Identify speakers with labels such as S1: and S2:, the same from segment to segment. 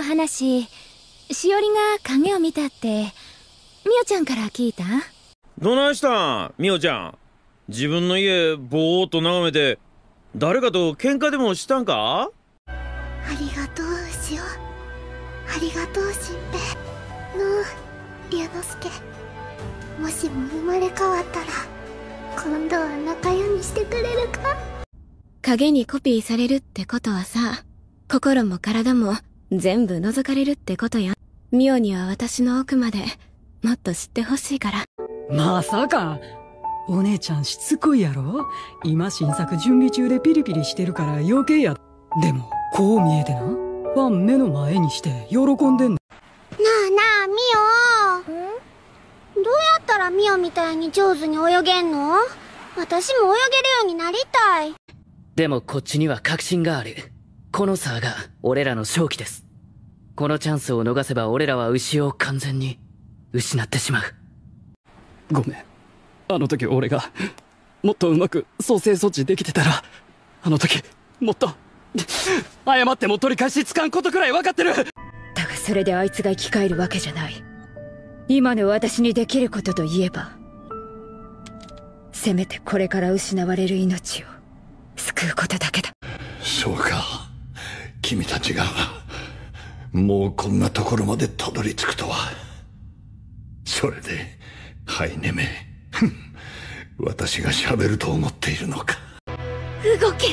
S1: 話、しおりが影を見たってみおちゃんから聞いた？
S2: どないしたんみおちゃん。自分の家ぼーっと眺めて誰かと喧嘩でもしたんか？
S3: ありがとうしお、ありがとうしんべヱの龍之介。もしも生まれ変わったら今度は仲良にしてくれるか？
S1: 影にコピーされるってことはさ、心も体も全部覗かれるってことや。ミオには私の奥までもっと知ってほしいから。
S4: まさか。お姉ちゃんしつこいやろ。今新作準備中でピリピリしてるから余計や。でもこう見えてな、ファン目の前にして喜んでんの。
S3: なあなあミオ、どうやったらミオみたいに上手に泳げんの？私も泳げるようになりたい。
S5: でもこっちには確信がある。この差が俺らの勝機です。このチャンスを逃せば俺らは牛を完全に失ってしまう。
S4: ごめん。あの時俺がもっとうまく蘇生措置できてたら、あの時もっと謝っても取り返しつかんことくらい分かってる。
S6: だがそれであいつが生き返るわけじゃない。今の私にできることといえば、せめてこれから失われる命を救うことだけだ。
S7: そうか、君たちがもうこんなところまでたどり着くとは。それでハイネメ私が喋ると思っているのか。
S3: 動け動け動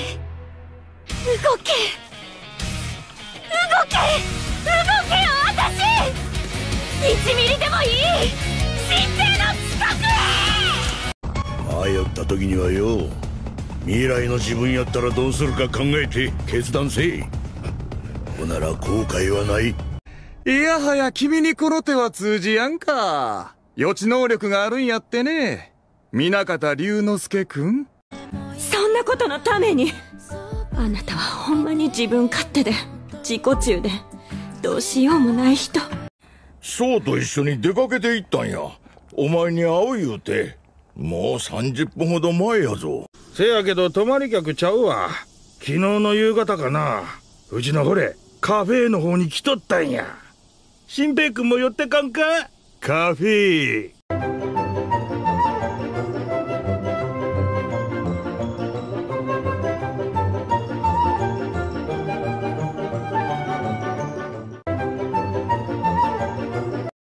S3: け動けよ私。1ミリでもいい、神聖の近くへ。
S8: 迷った時にはよ、未来の自分やったらどうするか考えて決断せい。ほなら後悔はない。
S9: いやはや君にこの手は通じやんか。予知能力があるんやってね、南方龍之介くん。
S6: そんなことのためにあなたはほんまに自分勝手で自己中でどうしようもない人。
S8: 翔と一緒に出かけて行ったんや。お前に会う言うてもう30分ほど前やぞ。せやけど泊まり客ちゃうわ。昨日の夕方かな、うちのほれカフェの方に来とったんや。新平君も寄ってかんか？カフェ